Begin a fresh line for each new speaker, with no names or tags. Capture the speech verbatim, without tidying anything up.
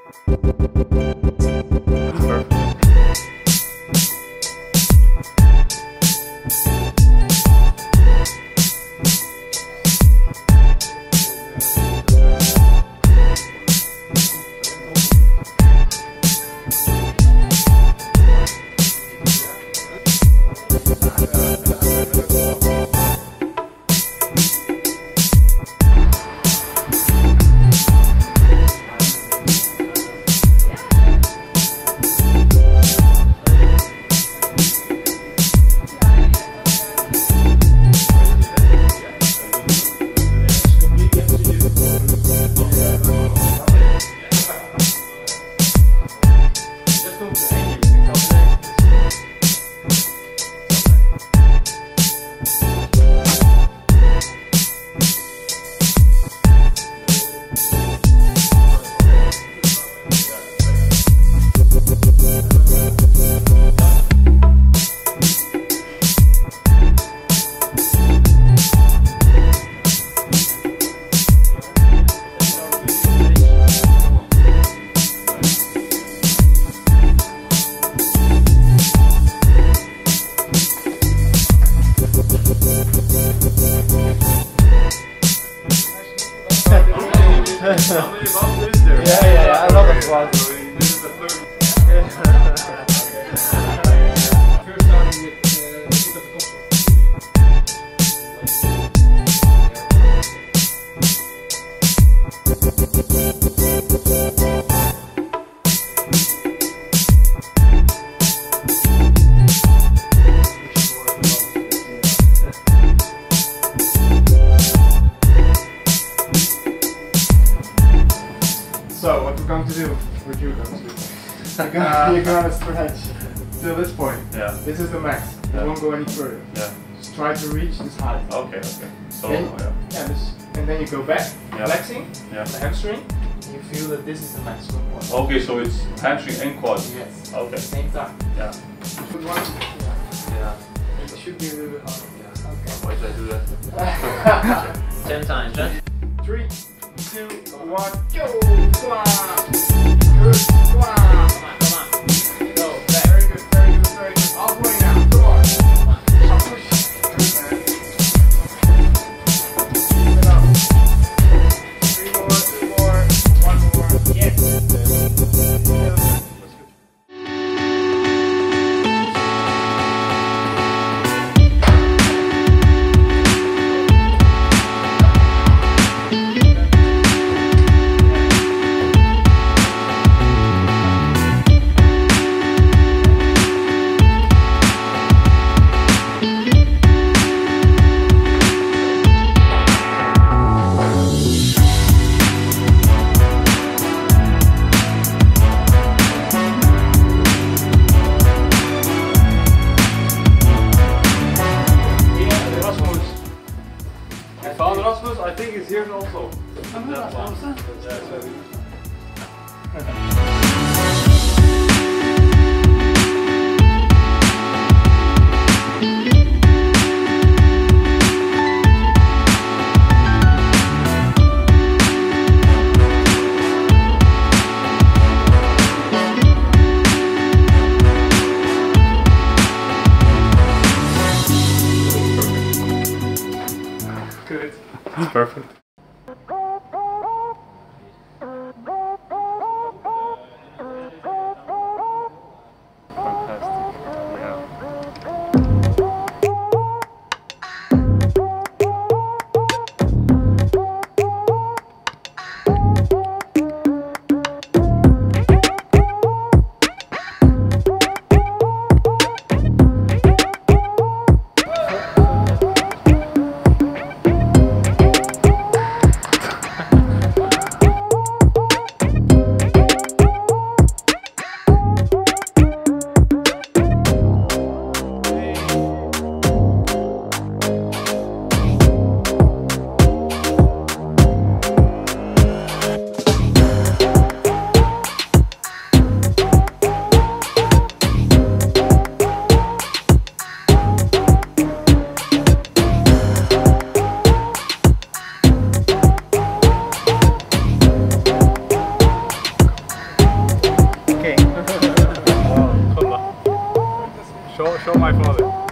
How many bottles is there?
Yeah, yeah, yeah, a lot of bottles.
This is the third.
First starting with uh, a bit of a top.
So, what we're going to do, what you're going to do, you're gonna, you're gonna stretch till this point.
Yeah.
This is the max. You
Yeah.
won't go any further.
Yeah.
Just try to reach this height.
Okay, okay. So,
Then,
yeah.
yeah, this, and then you go back,
Yeah.
flexing
Yeah.
the hamstring, and you feel that this is the maximum point.
Okay, so it's hamstring and quad.
Yes.
Okay.
At the same time.
Yeah.
Put one, yeah.
Yeah.
It should be a little bit harder.
Yeah. Why did I do that?
Ten times, huh?
Three, two, one, go! Wow. Good. Wow.
Come on, come on.
Go. Very good, very good, very good. Halfway now. Come on. I'll push. Good, man. Keep it up. Three more, two more, one more. Yes. That's good.
Rasmus, I think is here also. That one. Yeah, so
Good.
it's perfect. Fantastic. Yeah. Show, show my father.